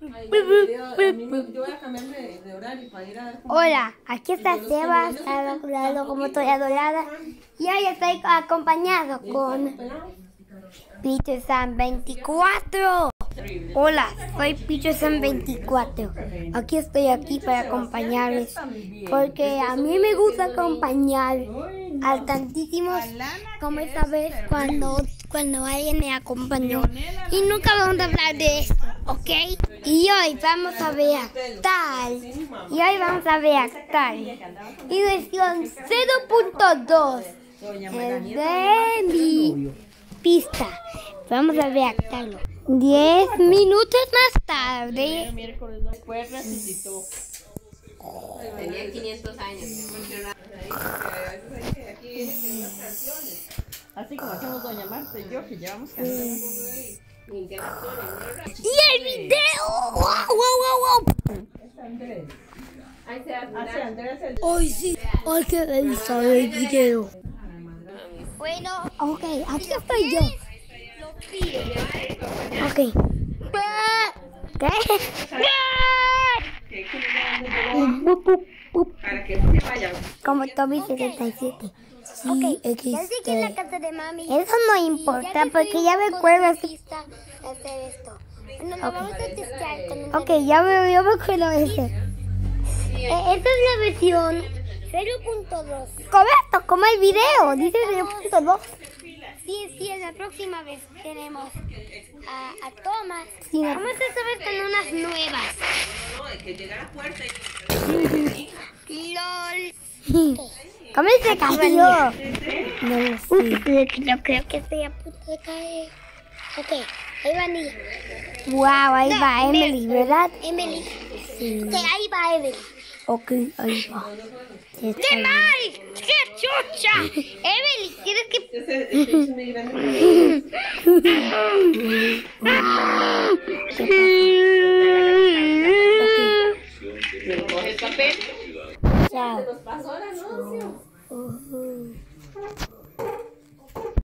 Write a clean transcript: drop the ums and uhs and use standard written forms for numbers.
Hola, aquí está Sebas, la locomotora dorada, y hoy estoy acompañado con Peterson24. Hola, soy Peterson24. Aquí estoy para acompañarles, porque a mí me gusta acompañar al tantísimos, como esta vez cuando alguien me acompañó. Y nunca vamos a hablar de esto, ¿ok? Y hoy vamos a ver tal. Y versión 0.2 de mi pista. Vamos a reactarlo 10 minutos más tarde. Después resucitó. Tenía 500 años. Así como hacemos Doña Marta y yo, que llevamos cantando. ¡Y el video! ¡Wow! ¡Ay, sí! ¡Hay que revisar el video! Bueno, ok, aquí estoy yo. Ok. ¿Qué? Para que no se vaya. Como Tommy 77. Sí, Ok, ya sé que en la XD. casa de mami. Eso no importa porque ya me acuerdo. Hacer esto. Bueno, lo vamos a testar con un Ok, yo me acuerdo de ese. Esta es la versión 0.2. Correcto, como el video. Dice 0.2. Sí, en la próxima vez tenemos a Thomas. Sí, no. Vamos esta vez con unas nuevas. Que llega a la puerta LOL. ¿Cómo se cayó? No lo sé. No creo que estoy a punto de caer. Ok, ahí va Nidia. Wow, ahí va Emily, ¿verdad? Emily. Sí. Ok, ahí va Emily. Ok, ahí va. ¡Qué mal! ¡Qué chucha! Emily, ¿quieres que...? coge el papel. Chao. Nos pasó el anuncio.